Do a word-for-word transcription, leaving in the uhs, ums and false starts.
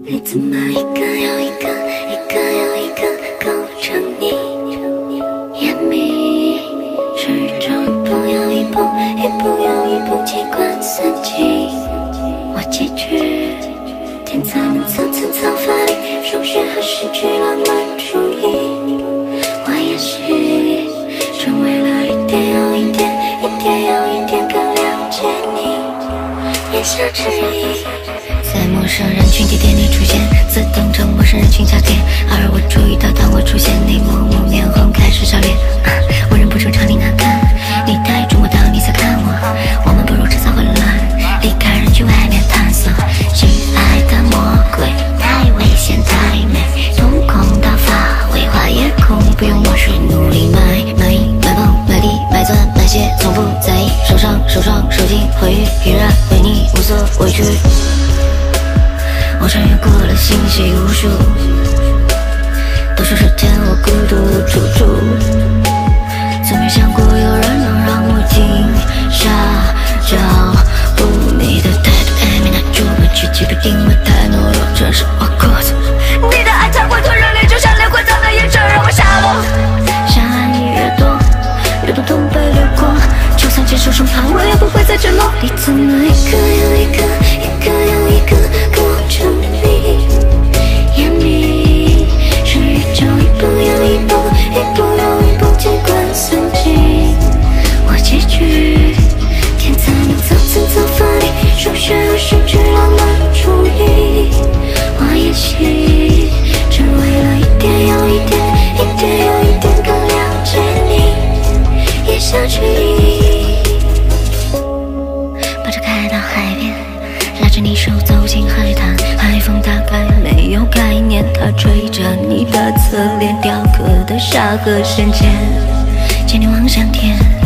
你怎么一个又一个，一个又一个构成你眼迷？是宇宙一步又一步，一步又一步接管四季。我结局，天才能层层草法里，数学和诗句浪漫主义。我也许成为了一点又一点，一点又一点更了解你。言下之意，在陌生人群地点里出现，自动成陌生人群焦点。而我注意到，当我出现，你默默面红开始笑脸。啊、我忍不住朝你难看，你带着我到你才看我，我们不如制造混乱，离开人群外面探索。亲爱的魔鬼，太危险太美，瞳孔到发尾花夜空，不用墨水努力买买买包买地买钻买鞋，从不在意受伤受伤受尽毁誉，依然为你无所畏惧。我穿越过了星系无数，都说是天我孤独处处，从没想过有人能让我停下脚步。你的态度暧昧，那就没去击败，因为太懦弱，这是我过错。你的爱太过头热烈，就像连环烫的眼神让我下落。想爱你越多，越多痛被掠过，就算接受审判，我也不会再坠落。你怎么一个又一个，一个又一个构成你眼迷？是宇宙一步又一步，一步又一步接管四季。我结局，天才能层层草法里，数学和诗句浪漫主义。我也许成为了一点又一点，一点又一点更了解你。言下之意，把车开到海边，拉着你手走进海滩，海风大概没有概念，它吹着你的侧脸，雕刻的沙和深浅，牵你望向天。